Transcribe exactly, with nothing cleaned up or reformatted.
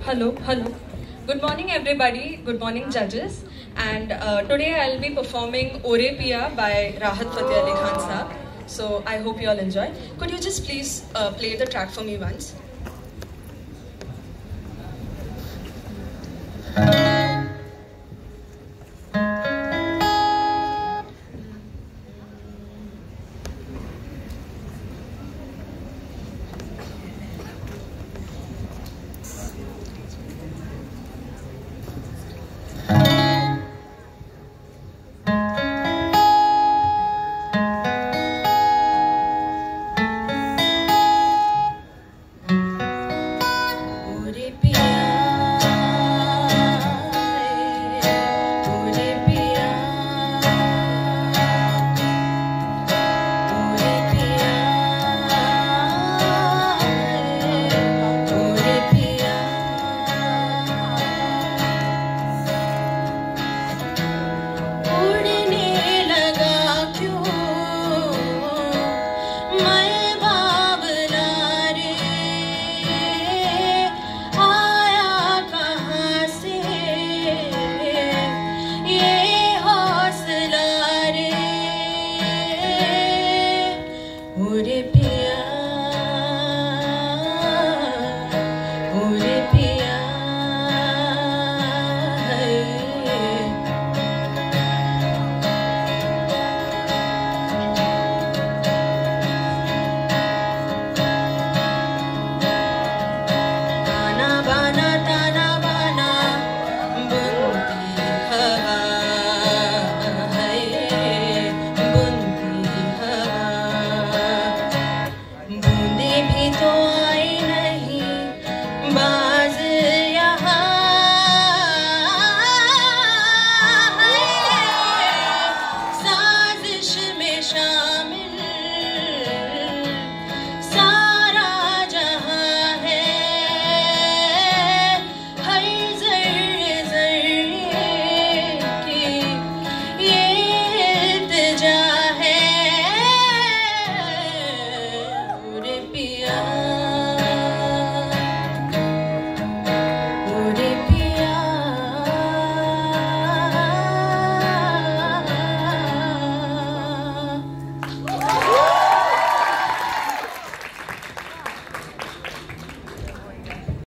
Hello, hello. Good morning, everybody. Good morning, judges. And uh, today I'll be performing Ore Piya by RAHAT FATEH Ali Khan Saab. So I hope you all enjoy. Could you just please uh, play the track for me once? Bana